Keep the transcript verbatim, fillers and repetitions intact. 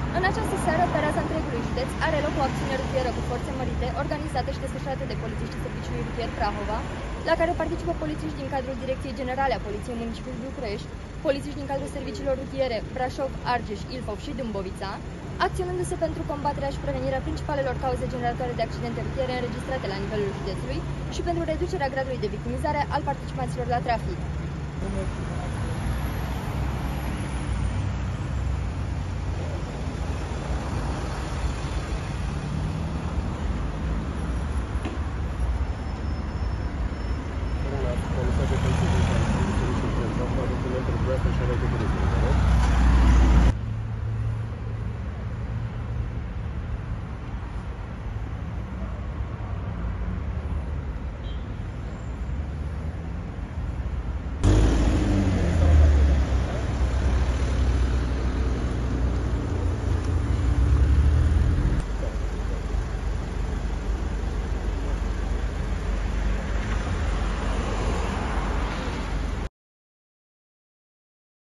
În această seară, pe raza întregului județ, are loc o acțiune rutieră cu forțe mărite, organizată și desfășurată de polițiștii Serviciului Rutier Prahova, la care participă polițiști din cadrul Direcției Generale a Poliției Municipiului București, polițiști din cadrul serviciilor rutiere Brașov, Argeș, Ilfov și Dâmbovița, acționându-se pentru combaterea și prevenirea principalelor cauze generatoare de accidente rutiere înregistrate la nivelul județului și pentru reducerea gradului de victimizare al participanților la trafic.